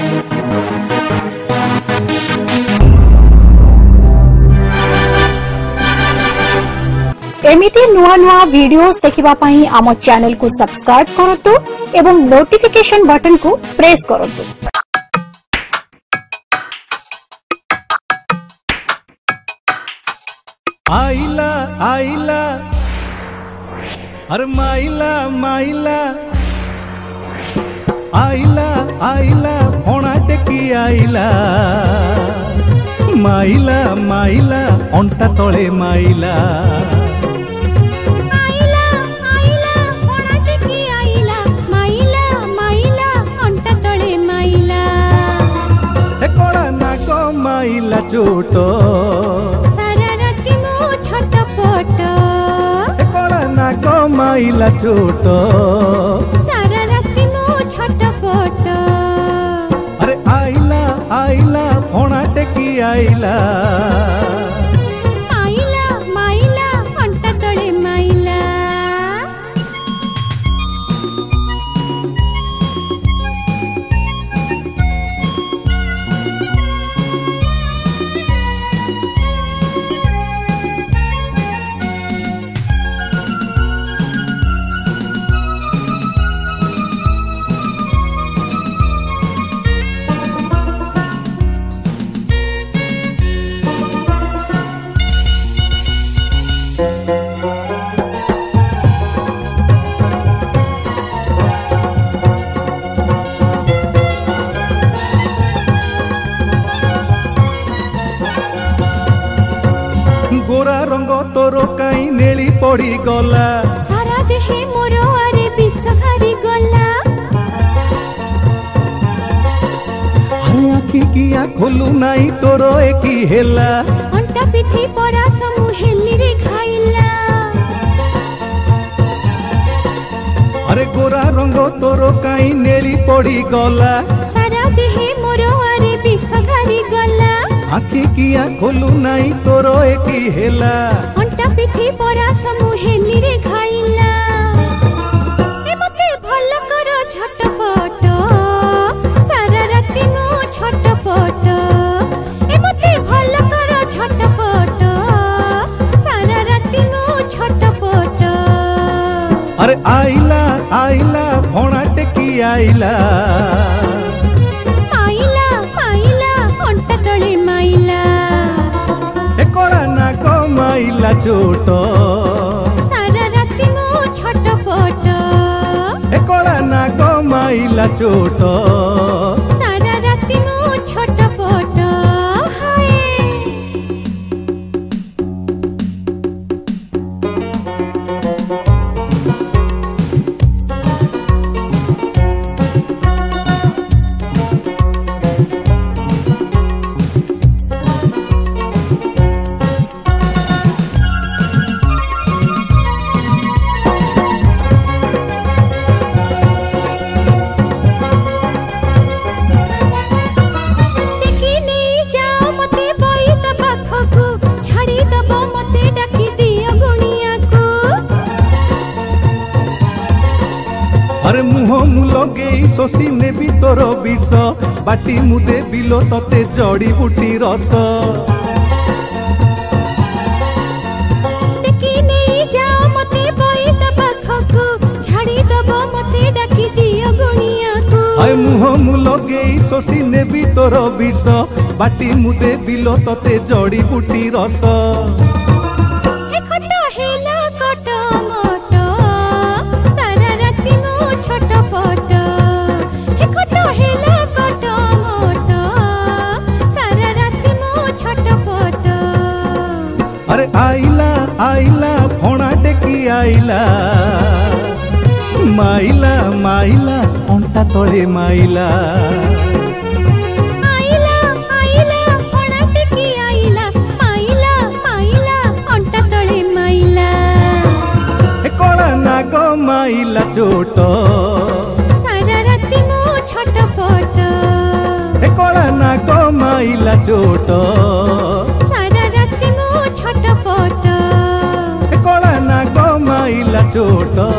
एमिति नुआ नुआ वीडियोस देखिबा पई आम चैनल को सब्सक्राइब करतु एवं नोटिफिकेशन बटन को प्रेस करतु। आइला आइला अरे माइला माइला आइला आइला फोना टेकी आइला माइला माइला अंटा तले माइला माइला चोटो सारा राती मो छटपट कला ना को माइला चोटो सारा राती मो छटपट। अरे आइला आइला फोना टेकी आइला माइला माइला अंटा तले माइला। गोरा रंग तोर काई नेली पड़ी गला सारा देहे मोर आरे विष खारी गला। अरे आखि किया खोलू नाई तोर एकी हेला अंटा पिठी पड़ा समूह हेली रे खाइला। अरे गोरा रंग तोर काई नेली पड़ी गला सारा देहे मोर आरे विष खारी गला। आखि किया खोलू नाई तोर एकी हेला अंटा पिठी पड़ा समूह हेली रे खाइला। ए मते भल कर झटपट सारा राती मो छटपट। ए मते भल कर झटपट सारा राती मो छटपट। अरे आइला आइला फोना टेकी आइला माइला माइला अंटा तले माइला। कला ना को माइला चोटो सारा राती मो छटपट। कला ना को माइला चोटो सारा राती मो छटपट। हाय अरे मुह मु लगे शोषी नेबी तोर विष बाटी मुदे बिलो तते जड़ी बुटी रस। मुह मु लगे शोषी नेबी तोर विष बाटी मुदे बिलो तते जड़ी बुटी रस। अरे आइला आइला फोना टेकी आइला माइला माइला अंटा तले माइला। आइला आइला फोना टेकी आइला माइला माइला अंटा तले माइला। कला ना को माइला चोटो सारा राती मो छटपट। कला ना को माइला चोटो सारा राती मो छटपट। कला ना को माइला चोटो।